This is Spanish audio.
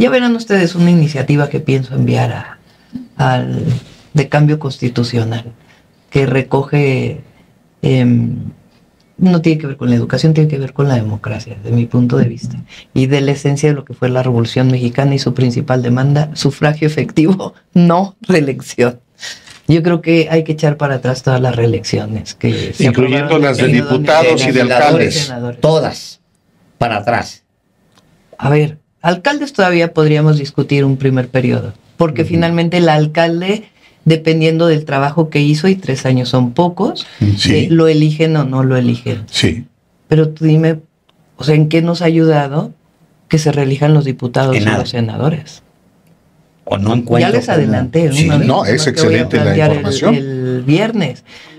Ya verán ustedes una iniciativa que pienso enviar de cambio constitucional, que recoge, no tiene que ver con la educación, tiene que ver con la democracia, de mi punto de vista, y de la esencia de lo que fue la Revolución Mexicana y su principal demanda, sufragio efectivo, no reelección. Yo creo que hay que echar para atrás todas las reelecciones, que incluyendo las de diputados y de alcaldes. Todas, para atrás. A ver, alcaldes todavía podríamos discutir un primer periodo, porque finalmente el alcalde, dependiendo del trabajo que hizo, y 3 años son pocos, Sí. Lo eligen o no lo eligen. Sí. Pero tú dime, o sea, ¿en qué nos ha ayudado que se reelijan los diputados y los senadores? O no encuentro. Ya les adelanté. Sí, no, es excelente la información. El viernes.